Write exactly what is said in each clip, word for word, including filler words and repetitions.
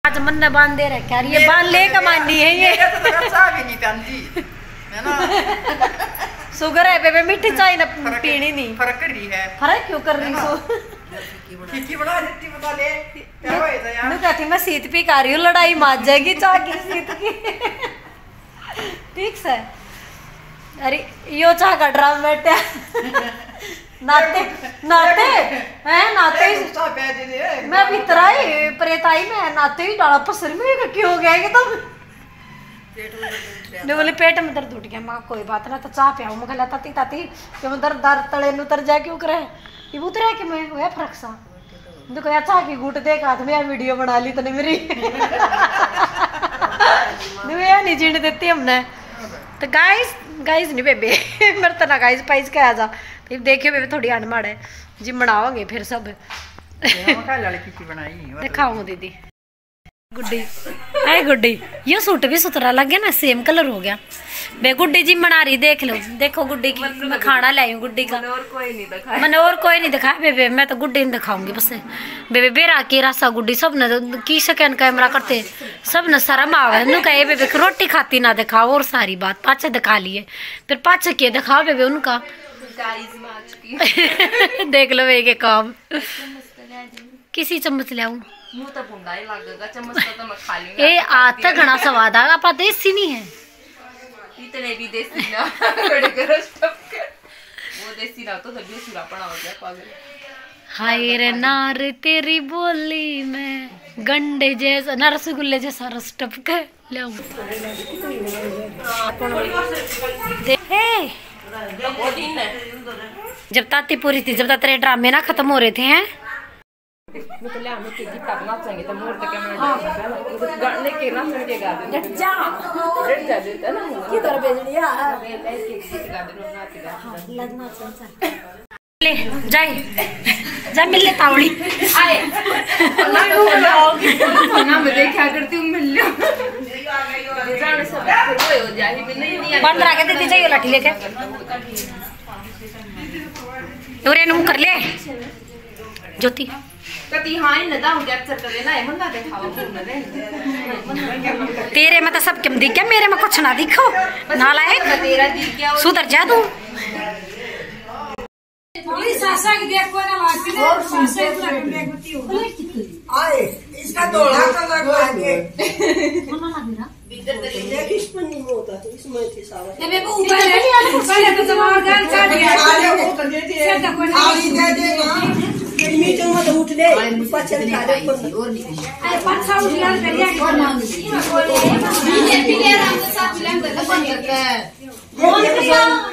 आज मन ने बांध दे रखा है, ये बांध ले कमानी है ये। चाय भी नहीं पीती है ना। शुगर है बेबे, मीठी चाय ना पीनी नहीं। फर्क कर रही है। फर्क क्यों कर रही सो? फीकी बना देती बता ले। क्या होए था यार? मैं कहती मैं सीत पी का रही हूँ, लड़ाई मार जाएगी चाय की सीत की। ठीक से। अरे यो चाय का ड्राम बैठा नाते नाते हैं नाते मैं भीतराई प्रेताई में नाते ही डाला पसर में क्यों हो गया कि तुम ने बोले पेट में दर्द उठ गया। माँ कोई बात ना तो चाह पियाऊँ मैं कहला ताती ताती क्यों दर्द दर्द तले नु तर जा क्यों करे ये उतरा कि मैं होया फर्क सा देखो यार चाह की घूट देख हाथ में वीडियो बना ली तने मेरी या नहीं जीने देती हमने तो गाइस गाइस नहीं बेबे मेरे तो ना गाइस पाइस के आ जा तो देखियो बेबे थोड़ी अनमाड़ है जी बनाओगे फिर सब दिखाऊँ दीदी गुड्डी है गुड्डी ये सूट भी सुथरा लग गया ना सेम कलर हो गया बे गुड्डी जी मना रही देख लो देखो गुड्डी की मैं खाना लाई हूँ गुड्डी का और कोई नहीं दिखाया मैंने और कोई नहीं दिखाया बेबे मैं तो गुड्डी नहीं दिखाऊंगी बस बेबे बेरा के रासा गुड्डी सब ने की सेकंड कैमरा करते सब ने शर्म आवे नु कहे बेबे रोटी खाती ना दिखाओ और सारी बात पाछे दिखा लिए फिर पाछे के दिखाओ बेबे उनका देख लो वे के काम किसी चम्मच ले आऊं मुंह तो भुंडा ही लगेगा चम्मच तो मैं खा लूंगी ए आता घना स्वाद आ आपा देसी नहीं है इतने भी देसी ना बड़े करो स्टफ के वो देसी ना तो तभी सुरापना हो गया पागल हाय रे नार तेरी बोली में गंडे जैसा ना रसगुल्ले जैसा रस टपके ले आऊं देखे जब ताती पूरी थी जब तेरे ड्रामे ना खत्म हो रहे थे हैं तो ले आने के गीत अपना चाहिए तो मोर तक मैं गाने के ना सुन के गा दे डट जा डट जा देता ना की तरह भेजनिया ले ले के गीत गा दे नाच गा लगना चल चल ले जाए जा मिल ले तावड़ी आए ना बोलोगी ना मैं देखा करती हूं मिल लो जाने सब हो जाए भी नहीं नहीं बंद रख देती चाहिए लाठी लेके तोरे नु कर ले ज्योति कति हां न दा कैप्चर कर लेना है मंदा दिखाओ न दे तेरे में तो सब क्यों दिख गया मेरे में कुछ ना दिखो नालायक तेरा दिख गया सुधर जा तू थोड़ी सासा की देख को ना मारती है सासा इतना देखती हो आए इसका दोड़ा कलर लागे मम्मा लग रहा देख इस पर नहीं होता तो इसमें थी सारा ये बेबू ऊपर है ऊपर है तो जमा गाल काट दिया आले वो कर देती है थाली दे देना नीचे मत उठ ले पछे थाले पर और नहीं अरे पाछा उठ गया करिया और ना पीले पीले राम के साथ फिल्म कर बंद करके बोल के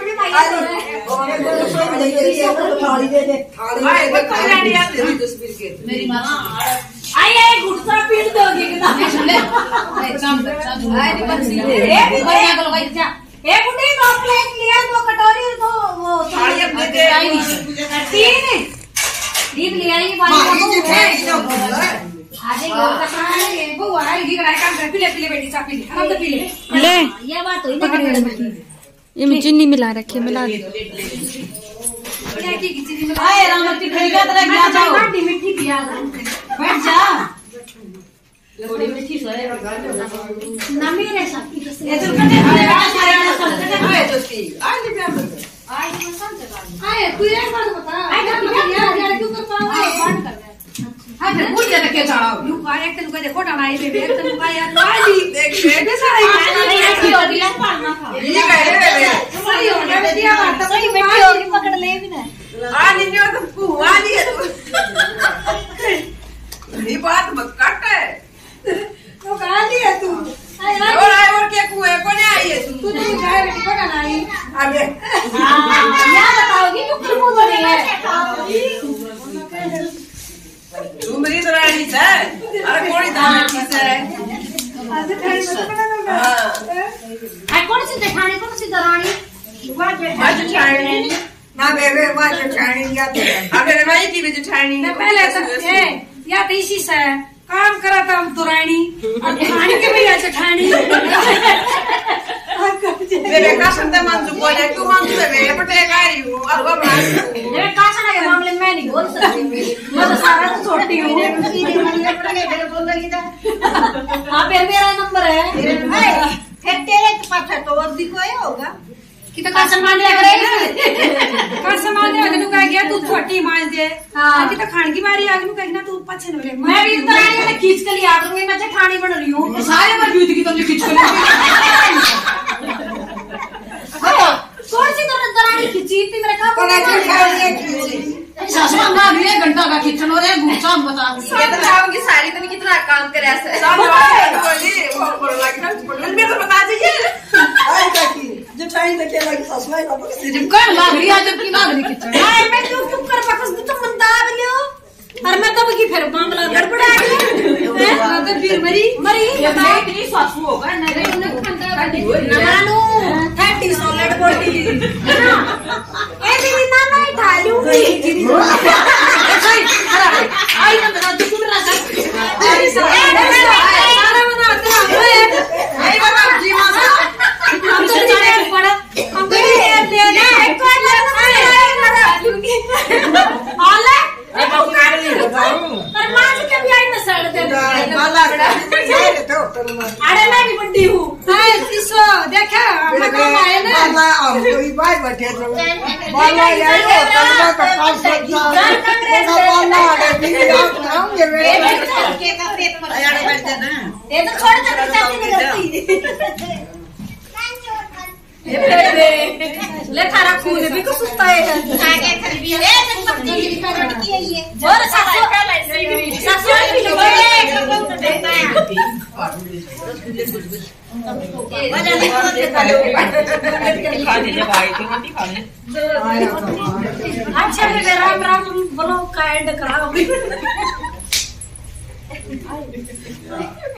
थाली दे दे थाली तेरी तस्वीर के मेरी मां आई आई गुस्सा पीट दोगे कितना ले एक काम कर आई नहीं बंसी ए भैया को लगाई जा ए गुड्डी दो प्लेट लिया दो कटोरी दो वो थाली अपने दे आई नहीं तीन दीप ले आई वाली का आजे गोल का खाने वो वाली की कराए काम कर पीले पीले बेटी चा पीले हम तो पीले ले ये बात हुई ना ये में चीनी मिला रखी मिला दे क्या की चीनी मिला आए रामती खरीदा तेरा क्या जाओ मीठी मीठी पिया बैठ जा थोड़ी मीठी सोए ना मेरे साथ की ये तो कने आए तो सी आज भी आए तो समझ आए तू एक बात बता आए यार यार तू कर पाओ बंद कर दे हां फिर भूल जा के जाओ यू का एक तन को देखो डाला ये बे एक तन का यार वाली देख देख सारा ऐसी हो गया पालना था ये कह रहे सही हो गया दिया बात तो सही बैठी होगी पकड़ ले भी ना आ नहीं हो तो पुआ दी है तू ये बात मत काट है तो कहां ली है तू और आए और क्या कुए कौन आई है तू तू नहीं जाए बेटी को डाला आई आगे हां क्या बताओगी तू क्यों बोल रही है तू मेरी तरह नहीं है अरे कोड़ी दाम किस है आज खाने को बनाना हां आई कौन सी जेठानी कौन सी दरानी वो जेठानी ना बेबे वाह जेठानी या तो अबे भाई की भी जेठानी पहले तो ए या तो इसी से काम करा था हम दुरानी और खाने के भी जेठानी मेरे का सुनते मंजू बोले क्यों मंजू से मैं पटे गाड़ी हूँ और वो बात मेरे कासना के मामले में मैं नहीं बोल सकती मैं तो सारा तो छोटी हूँ हाँ फिर मेरा नंबर है फिर तेरे पास तो और भी कोई होगा कि तो का सम्मान दिया करेगा का सम्मान दिया तू कह गया तू छोटी मांस दे हां कि तो खान की बारी आ गई तू कहना तू पछन रे मैं भी तो रानी में खींच के लिया दूंगी मैं जेठानी बन रही हूँ सारे में जूत की तुमने खींच कर कौन सी तरह दरानी खींची थी मेरे का सासू ना भी एक घंटा का खींचन और एक घूसा बता ये तो चाहोगी सारी तुमने कितना काम करे ऐसे सब बोली वो बोल लगी ना मैं तो बता दीजिए आई काकी जेठानी तो के लगी ससुराल ना बोले जब कर लाग रही है जब की लाग रही खींचन हां मैं तो चुप कर बकस तो मंदा लियो और मैं तब की फिर मामला गड़बड़ा गया है तो फिर मरी मरी ये इतनी सासू होगा ना रे उन्हें खंडा काटी नानू थर्टी सॉलिड बॉडी ए दीदी नाना ही खा लूंगी आई ना बता तू कुछ ना कर सारा बनाते हैं आई बाबा जी मां हम तो जाने पड़ा हम भी ले ले एक को ले लूंगी आले मैं वो कार नहीं बताऊं पर मां के भी आई ना सड़ दे माला ये तो तरुण अरे मैं भी बंदी हूँ हां किसो देखा अपना काम आए ना माला और कोई बात बैठे तो माला ये तो तरुण का पास सकता ना माला अरे भी आप कराऊंगे मेरे के का पेट में यार बैठ जाना ये तो छोड़ दे चाची नहीं करती ले थारा खून भी को सुस्ता है आगे खरीदी है ए पत्नी की लड़की है ये और सासू सासू भी लगे देखता है वजह नहीं खा दीजिए भाई तुम नहीं खाने अच्छा मेरे राम राम बोलो का एंड कराओ